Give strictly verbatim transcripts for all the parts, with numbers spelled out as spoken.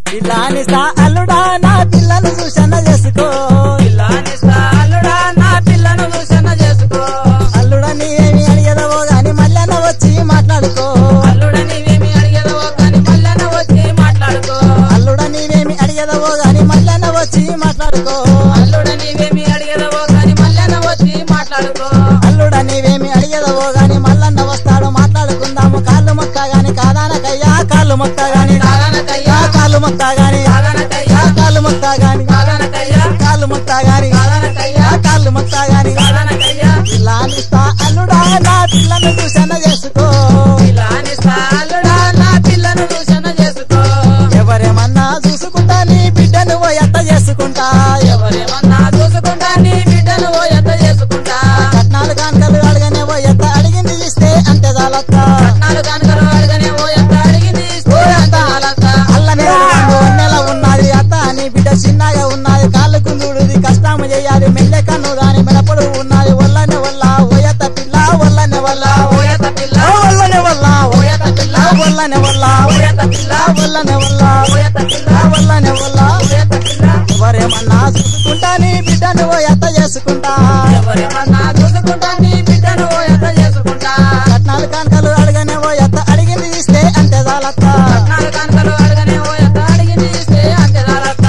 పిల్లానిస్తా అల్లుడా నా పిల్లను చూసన్న చేసుకో పిల్లానిస్తా అల్లుడా నా పిల్లను చూసన్న చేసుకో అల్లుడా నీవేమి అడిగేదవో గాని మల్లన్న వచ్చి మాట్లాడుకో అల్లుడా నీవేమి అడిగేదవో గాని మల్లన్న వచ్చి మాట్లాడుకో అల్లుడా నీవేమి అడిగేదవో గాని మల్లన్న వచ్చి మాట్లాడుకో అల్లుడా నీవేమి అడిగేదవో గాని మల్లన్న వచ్చి మాట్లాడుకో అల్లుడా నీవేమి అడిగేదవో గాని మల్లన్న వస్తాడు మాట్లాడుకుందాము కాళ్ళు మొక్క గాని కాదానకయ్యా కాళ్ళు మొక్క గాని కాదనకయ్యా కాళ్ళు మొక్క గాని కాదనకయ్యా కాళ్ళు మొక్క గాని కాదనకయ్యా కాళ్ళు మొక్క గాని కాదనకయ్యా కాళ్ళు మొక్క గాని కాదనకయ్యా పిల్లానిస్తా అల్లుడా నా పిల్లను చూసన్న చేసుకో పిల్లానిస్తా అల్లుడా నా పిల్లను చూసన్న చేసుకో ఎవరేమన్నా చూసుకుంటా నీ బిడ్డను ఓ ఎత్త చేసుకుంటా ఎవరేమన్నా చూసుకుంటా నీ బిడ్డను ఓ ఎంత చేసుకుంటా కట్నాలు కానుకలు అడగనే ఓ ఎత్త అడిగింది ఇస్తే అంతే చాలత్తా నాలుగు కనుకలు అడగనే ఓ ఎంత అడిగింది ఇస్తే అంత అలక్క అల్లనే నెల ఉన్నది అత్త నీ బిడ్డ చిన్నగా ఉన్నది కాళ్ళు కుందుడుది కష్టం చేయాలి మెల్లె కన్ను దాని మెడపడు ఉన్నది వల్లనే వల్ల ఓయత పిల్ల వల్లనే వల్ల ఓయత పిల్ల వల్లనే వల్ల ఓయత పిల్ల వల్లనే వల్ల ఓయత పిల్ల వల్లనే వల్ల ఓయత పిల్ల వల్లనే వల్ల ఓయత పిల్ల ఎవరేమన్నా చూసుకుంటా నీ బిడ్డను ఓ ఎత్త చేసుకుంటా ఎవరేమన్నా చూసుకుంటా నీ బిడ్డను ఓ ఎంత చేసుకుంటా కట్నాలు కానుకలు అడగనే ఓ ఎత్త అడిగింది ఇస్తే అంతే చాలత్తా నాలుగు కనుకలు అడగనే ఓ ఎంత అడిగింది ఇస్తే అంతే అలక్క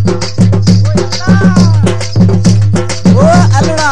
ఓ అల్లుడా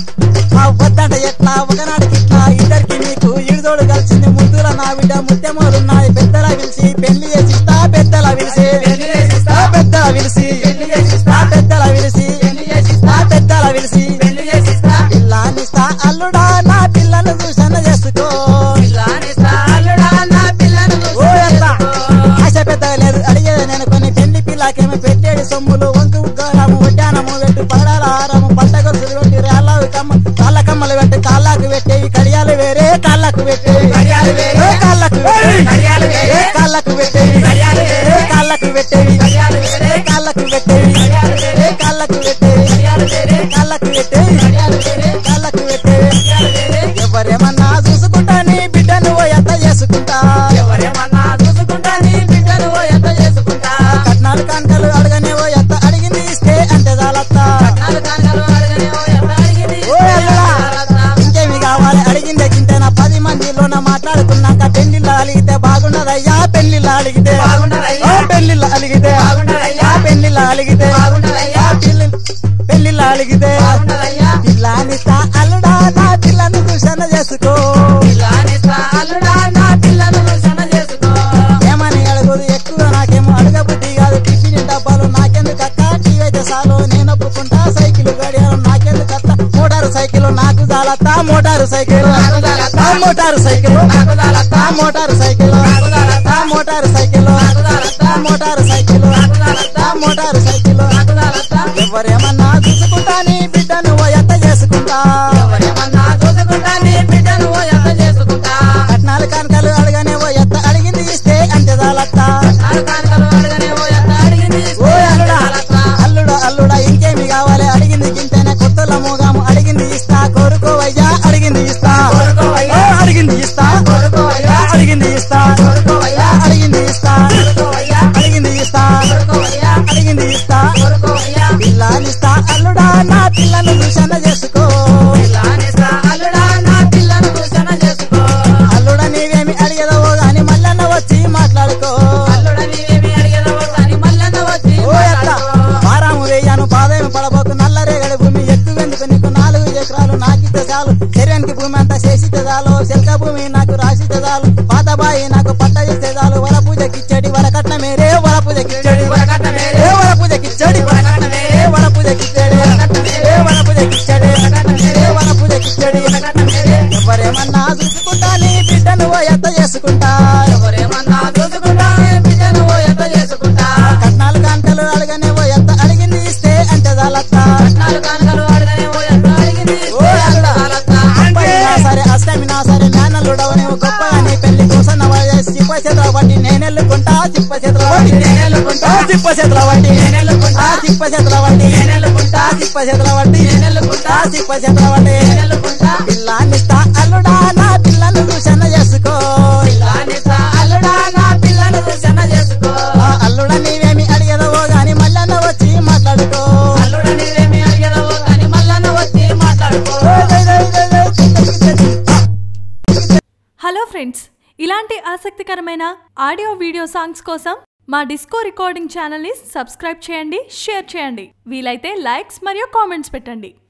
ఆ వద్దంట ఎట్లా ఒకనాడికి ఇట్లా ఇద్దరికి నీకు ఇడిదోడు కలిసింది ముద్దుల నా బిడ్డ ముత్యమోలున్నాయి పెద్దల పిలిచి పెళ్లి చేసిస్తా పెద్దల పిలిచి పెళ్లి చేసిస్తా పెద్దల పిలిచి పెళ్లి చేసిస్తా పెద్దల పిలిచి పెళ్లి చేసిస్తా పెద్దల పిలిచి పెళ్లి చేసిస్తా పిల్లానిస్తా అల్లుడా నా పిల్లను చూసన్న చేసుకో పిల్లానిస్తా అల్లుడా నా పిల్లను ఓ చూసన్న ఎట్లా చేసుకో ఆశ పెద్దగా లేదు అడిగేది నేను కొన్ని పెళ్లి పిల్లకేమో పెట్టేడు సొమ్ములు వంకు ఉగ్గారము వడ్డానము పెట్టు పగడాల హారము పంట గొలుసులు పెట్టి రాళ్ళవి కమ్మ కాళ్ళ కమ్మలు పెట్టి కాళ్ళకు పెట్టేవి కడియాలు వేరే కాళ్ళకు పెట్టేవి కడియాలు వేరే, కాళ్ళకు పెట్టేవి కడియాలు వేరే, కాళ్ళకు పెట్టేవి కడియాలు వేరే, కాళ్ళకు పెట్టేవి కడియాలు వేరే, కాళ్ళకు పెట్టేవి కడియాలు వేరే, కాళ్ళకు పెట్టేవి కడియాలు వేరే, కాళ్ళకు పెట్టేవి కడియాలు వేరే, కాళ్ళకు పెట్టేవి కడియాలు వేరే. ఎవరేమన్నా చూసుకుంటా నీ బిడ్డను ఓ ఎత్త చేసుకుంటా ఎవరేమన్నా చూసుకుంటా నీ బిడ్డను ఓ ఎంత చేసుకుంటా కట్నాలు కానుకలు అడగనే ఓ ఎత్త అడిగింది ఇస్తే అంతే చాలత్తా నాలుగు కనుకలు అడగనే ఓ ఎంత అడిగింది ఓ ఇస్తే అల్లుడా అంత అలక్క. ఇంకేమి కావాలి అడిగిందే గింటేనా పది మందిలోన మాట్లాడుకున్నాక పెళ్లిళ్ళు అలిగితే బాగున్నదయ్యా పెళ్లిళ్ళు అలిగితే బాగున్నదయ్యా. ఓ పెళ్లిళ్ళు అలిగితే బాగున్నదయ్యా. పెళ్లిళ్ళు అలిగితే బాగున్నదయ్యా. పెళ్లి పెళ్లిళ్ళు అలిగితే బాగున్నదయ్యా. పిల్లానిస్తా అల్లుడా నా పిల్లను చూసన్న చేసుకో పిల్లానిస్తా అల్లుడా నా పిల్లను చూసన్న చేసుకో ఏమని అడుగుదు ఎక్కువ నాకేమో అడగబుద్ధి కాదు టిఫిన్ డబ్బాలు నాకెందుకు అక్క టీవీ అయితే చాలు నేను ఒప్పుకుంటా సైకిల్ గడియారం నాకెందుకు అత్త మోటారు సైకిల్ నాకు చాలత్తా మోటారు సైకిల్ నాకు చాలత్తా. ఆ మోటారు సైకిల్ నాకు చాలత్తా. ఆ మోటారు సైకిల్ నాకు చాలత్తా. ఆ మోటారు సైకిల్ నాకు చాలత్తా. ఆ మోటారు సైకిల్ నాకు చాలత్తా. ఆ మోటారు సైకిల్ నాకు చాలత్తా. ఎవరేమన్నా చూసుకుంటా నీ బిడ్డను ఓ ఎత్త చేసుకుంటా ఎవరేమన్నా చూసుకుంటా నీ బిడ్డను ఓ ఎంత చేసుకుంటా కట్నాలు కానుకలు అడగనే ఓ ఎత్త అడిగింది ఇస్తే అంతే చాలత్తా నాలుగు కనుకలు అడగనే ఓ ఎంత అడిగింది ఓ ఇస్తే అల్లుడా అలక్క. అల్లుడా అల్లుడా ఇంకేమి కావాలి అడిగింది గింతేనే కొత్తల మూగాము అడిగింది ఇస్తా కోరుకోవయ్యా అడిగింది ఇస్తా కోరుకోవయ్యా. ఓ, అడిగింది ఇస్తా కోరుకోవయ్యా. అడిగింది ఇస్తా కోరుకోవయ్యా. అడిగింది ఇస్తా కోరుకోవయ్యా. అడిగింది ఇస్తా కోరుకోవయ్యా. అడిగింది ఇస్తా కోరుకోవయ్యా. పిల్లానిస్తా అల్లుడా నా పిల్లను చూసన్న చేసుకో పిల్లానిస్తా అల్లుడా నా పిల్లను చూసన్న చేసుకో అల్లుడా నీవేమి అడిగేదవో గాని మల్లన్న వచ్చి మాట్లాడుకో అల్లుడ నీవేమి అడిగేదవో కానీ మల్లన్న వచ్చి ఓ ఎట్లా మాట్లాడుకో. వారాము వేయాను పాదేమి పడబోకు నల్లరేగడి భూమి ఎక్కువెందుకు నీకు నాలుగు ఎకరాలు నాకితే చాలు శరీరానికి భూమి అంతా చేసితే చాలు శల్క భూమి నాకు రాసితే చాలు పాత బాయి నాకు పట్ట చేస్తే చాలు వర పూజకిచ్చడి వర కట్న మేరే వర పూజకిచ్చడి వరకట్న మేరే, ఏ వర పూజకిచ్చడి వరకట్న మేరే, ఏ వర పూజకిచ్చడి ఏ వర పూజకిచ్చడి ఏ వర పూజకిచ్చడి వరకట్న మేరే. ఎవరేమన్నా చూసుకుంటా నీ బిడ్డను ఓ ఎత్త చేసుకుంటా ఎవరేమన్నా చూసుకుంటా నీ బిడ్డను ఓ ఎంత చేసుకుంటా కట్నాలు కాంటలు అడగనే ఓ ఎత్త అడిగింది ఇస్తే అంతే చాలత్తా నాలుగు కనుకలు అడగనే ఓ ఎంత అడిగింది ఓ ఇస్తే అల్లుడా. అలక్క. అప్పగినా సరే అష్టమినా సరే నాన్నలుడవ నీవు గొప్పగా నీ పెళ్లి కోసం చిప్ప చేతుల బట్టి నేనెళ్ళుకుంటా చిప్ప చేతుల బట్టి నేనెళ్ళుకుంటా. చిప్ప చేతుల బట్టి నేనెళ్ళుకుంటా. చిప్ప చేతుల బట్టి నేనెళ్ళుకుంటా. చిప్ప చేతుల బట్టి నేనెళ్ళుకుంటా. చిప్ప చేతుల బట్టి నేనెళ్ళుకుంటా. పిల్లానిస్తా అల్లుడా నా పిల్లను చూసన్న చేసుకో పిల్లానిస్తా అల్లుడా నా పిల్లను చూసన్న చేసుకో ఆ అల్లుడా నీవేమి ఫ్రెండ్స్, ఇలాంటి ఆసక్తికరమైన ఆడియో వీడియో సాంగ్స్ కోసం మా డిస్కో రికార్డింగ్ ఛానల్ని సబ్స్క్రైబ్ చేయండి, షేర్ చేయండి, వీలైతే లైక్స్ మరియు కామెంట్స్ పెట్టండి.